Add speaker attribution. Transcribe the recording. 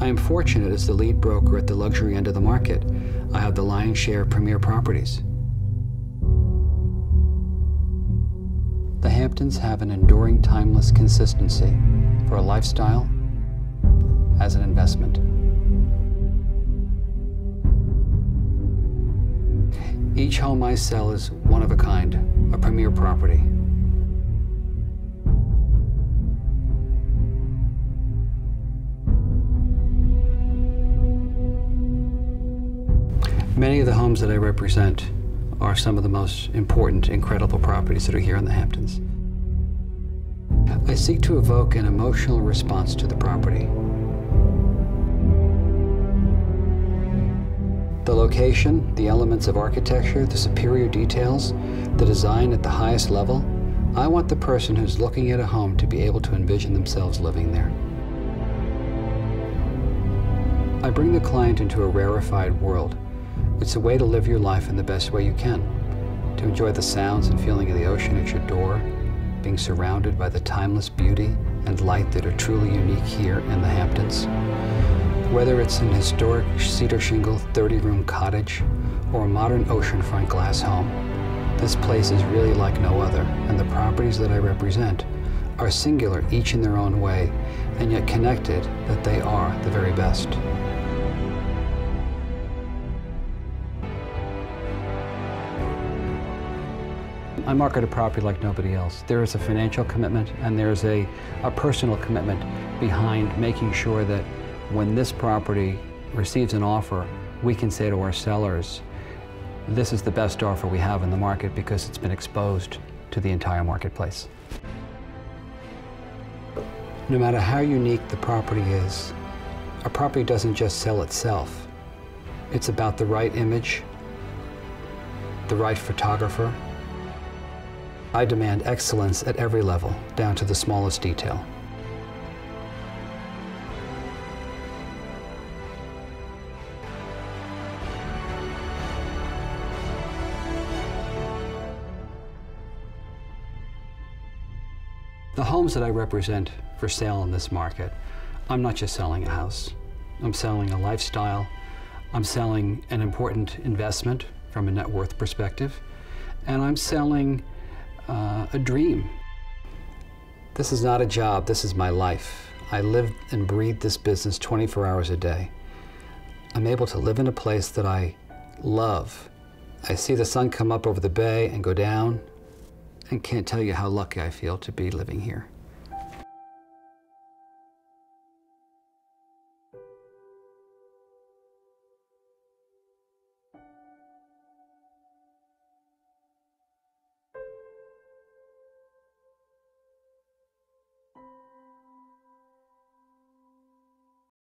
Speaker 1: I am fortunate as the lead broker at the luxury end of the market. I have the lion's share of premier properties. The Hamptons have an enduring, timeless consistency for a lifestyle as an investment. Each home I sell is one of a kind, a premier property. Many of the homes that I represent are some of the most important, incredible properties that are here in the Hamptons. I seek to evoke an emotional response to the property. The location, the elements of architecture, the superior details, the design at the highest level, I want the person who's looking at a home to be able to envision themselves living there. I bring the client into a rarefied world. It's a way to live your life in the best way you can, to enjoy the sounds and feeling of the ocean at your door, being surrounded by the timeless beauty and light that are truly unique here in the Hamptons. Whether it's an historic cedar shingle 30-room cottage or a modern oceanfront glass home, this place is really like no other, and the properties that I represent are singular each in their own way, and yet connected that they are the very best. I market a property like nobody else. There is a financial commitment and there's a personal commitment behind making sure that when this property receives an offer, we can say to our sellers, this is the best offer we have in the market because it's been exposed to the entire marketplace. No matter how unique the property is, a property doesn't just sell itself. It's about the right image, the right photographer. I demand excellence at every level, down to the smallest detail. The homes that I represent for sale in this market, I'm not just selling a house. I'm selling a lifestyle. I'm selling an important investment from a net worth perspective. And I'm selling a dream. This is not a job, this is my life. I live and breathe this business 24 hours a day. I'm able to live in a place that I love. I see the sun come up over the bay and go down, and can't tell you how lucky I feel to be living here.